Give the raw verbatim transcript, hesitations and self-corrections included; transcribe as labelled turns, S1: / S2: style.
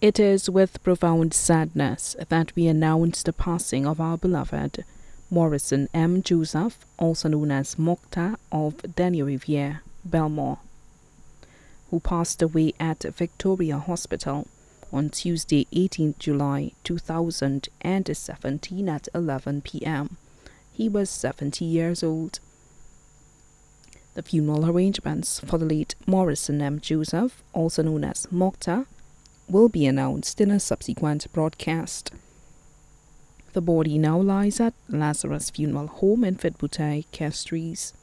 S1: It is with profound sadness that we announce the passing of our beloved Morrison M Joseph, also known as Mokhtar of Deneuvier, Belmore, who passed away at Victoria Hospital on Tuesday, eighteenth July two thousand seventeen at eleven p m He was seventy years old. The funeral arrangements for the late Morrison M Joseph, also known as Mokhtar, will be announced in a subsequent broadcast. The body now lies at Lazarus Funeral Home in Fitboutet, Castries.